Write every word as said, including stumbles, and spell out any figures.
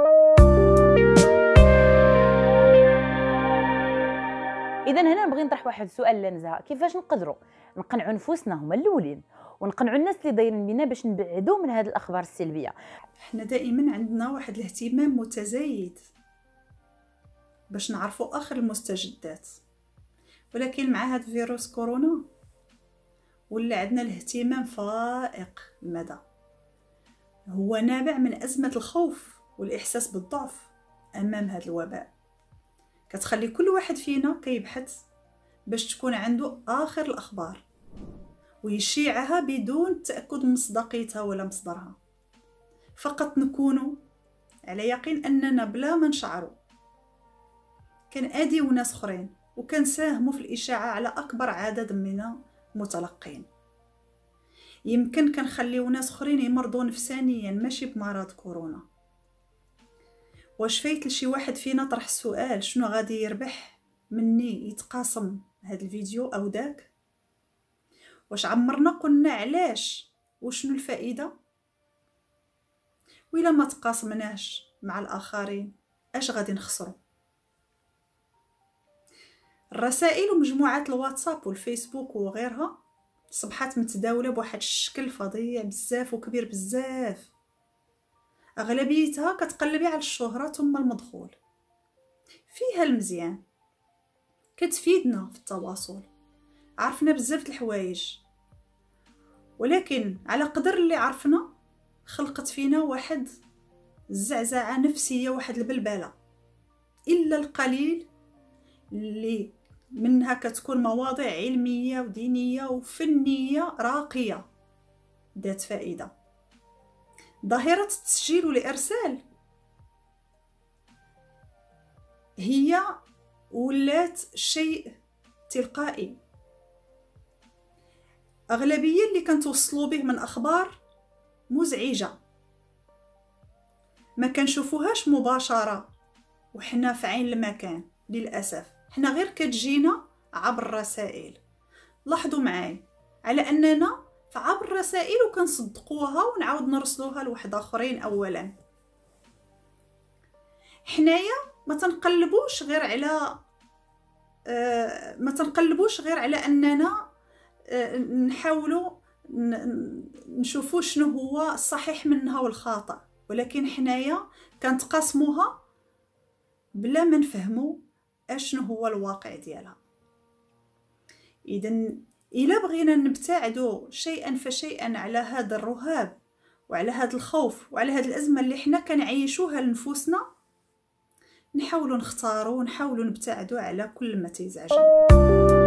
اذا هنا نبغي نطرح واحد السؤال لنزهه، كيفاش نقدروا نقنعوا نفوسنا هما الاولين ونقنعوا الناس اللي دايرين بينا باش نبعدوا من هذه الاخبار السلبيه؟ احنا دائما عندنا واحد الاهتمام متزايد باش نعرفوا اخر المستجدات، ولكن مع هذا فيروس كورونا ولا عندنا الاهتمام فائق المدى. هو نابع من ازمه الخوف والاحساس بالضعف امام هذا الوباء، كتخلي كل واحد فينا كيبحث باش تكون عنده اخر الاخبار ويشيعها بدون تاكد من مصداقيتها ولا مصدرها. فقط نكونوا على يقين اننا بلا ما نشعروا كنأذيو ناس اخرين وكنساهموا في الاشاعه على اكبر عدد من المتلقين. يمكن كنخليو ناس اخرين يمرضوا نفسانيا ماشي بمرض كورونا. واش فايت لشي واحد فينا طرح السؤال شنو غادي يربح مني يتقاسم هذا الفيديو او داك؟ واش عمرنا قلنا علاش وشنو الفائده؟ وإلا ما تقاسمناش مع الاخرين اش غادي نخسروا؟ الرسائل ومجموعات الواتساب والفيسبوك وغيرها صبحات متداوله بواحد الشكل فظيع بزاف وكبير بزاف. اغلبيتها كتقلبي على الشهرة ثم المدخول. فيها المزيان، كتفيدنا في التواصل، عرفنا بزاف د الحوايج، ولكن على قدر اللي عرفنا خلقت فينا واحد الزعزعه نفسيه، واحد البلبله. الا القليل اللي منها كتكون مواضيع علميه ودينيه وفنيه راقيه ذات فائده. ظاهره التسجيل والارسال هي ولات شيء تلقائي. اغلبيه اللي كنتوصلوا به من اخبار مزعجه ما كنشوفوهاش مباشره وحنا في عين المكان. للاسف حنا غير كتجينا عبر الرسائل. لاحظوا معاي على اننا فعبر الرسائل وكنصدقوها ونعاود نرسلوها لواحد اخرين. اولا حنايا ما تنقلبوش غير على آه ما تنقلبوش غير على اننا آه نحاولوا نشوفوا شنو هو الصحيح منها والخاطئ، ولكن حنايا كنتقاسموها بلا ما نفهموا اشنو هو الواقع ديالها. اذا الا بغينا نبتعدوا شيئا فشيئا على هذا الرهاب وعلى هذا الخوف وعلى هذه الازمه اللي حنا كنعيشوها لنفوسنا، نحاولوا نختاروا ونحاولوا نبتعدوا على كل ما تيزعجنا.